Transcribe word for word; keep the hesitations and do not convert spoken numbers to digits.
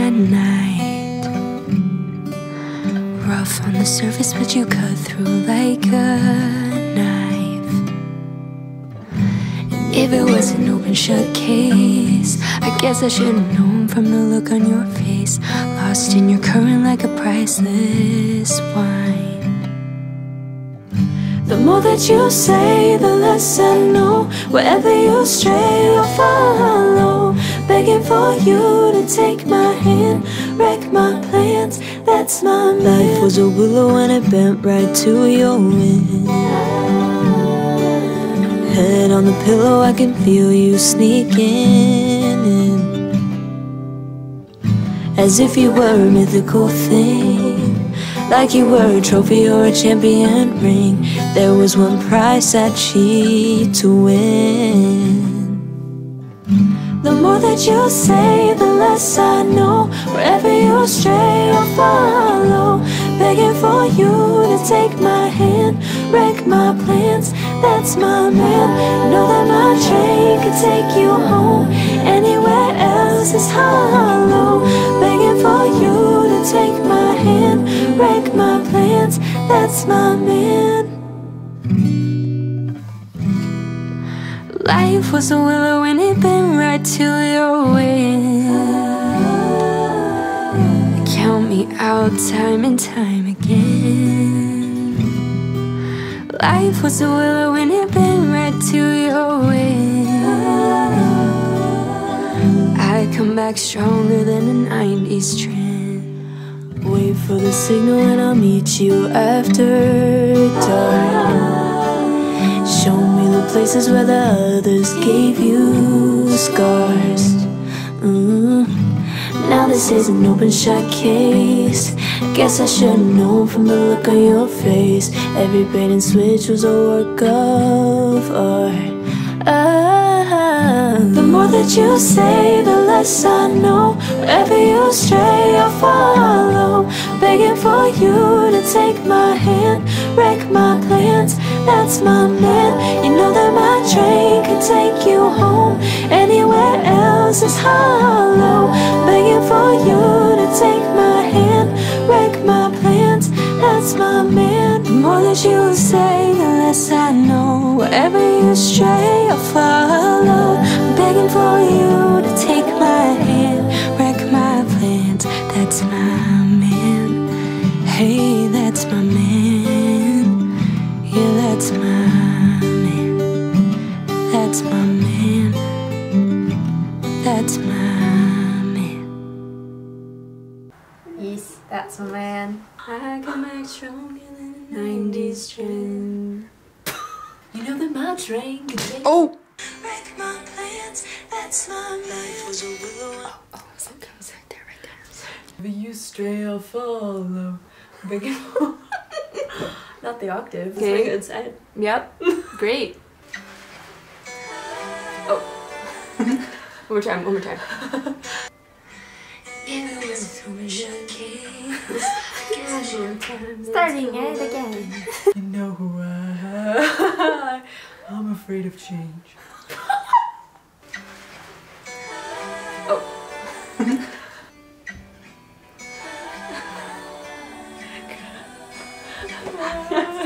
at night. Rough on the surface, but you cut through like a knife. And if it was an open shut case, I guess I should've known from the look on your face. Lost in your current like a priceless wine. The more that you say, the less I know. Wherever you stray, I'll follow. Begging for you to take my hand, wreck my plans, that's my man. Life was a willow and it bent right to your wind. Head on the pillow, I can feel you sneaking in, as if you were a mythical thing, like you were a trophy or a champion ring. There was one price I'd cheat to win. The more that you say, the less I know. Wherever you stray, I'll follow. Begging for you to take my hand, wreck my plans, that's my man. Know that my train could take you home. Anywhere else is hollow. Begging for you to take my hand, wreck my plans, that's my man. Life was a willow and it bent right to your wind. Count me out time and time again. Life was a willow and it bent right to your wind. I come back stronger than a nineties trend. Wait for the signal and I'll meet you after dark. Show me the places where the others gave you scars. mm. Now this is an open shut case. Guess I should've known from the look on your face. Every bait and switch was a work of art. ah, The more that you say, the less I know. Wherever you stray, I'll follow. Begging for you to take my hand, wreck my plans, that's my man. You know that my train can take you home. Anywhere else is hollow. Begging for you to take my hand, wreck my plans, that's my man. The more that you say, the less I know. Wherever you stray, I'll follow. Begging for you to take my hand, wreck my plans, that's my man. Hey, that's my man. Yeah, that's my man. That's my man. That's my man. Yes, that's my man. I come back stronger than a nineties trend. You know that my train can take. Oh! Wreck my plans, that's my life was a willow. Oh, oh, so it comes right there, right there. If you stray, I'll follow. Begging for. Not the octave. That's Okay. my good side. Yep. Great. Oh. One more time, one more time. Starting it again. You know who I am. I'm afraid of change. Oh.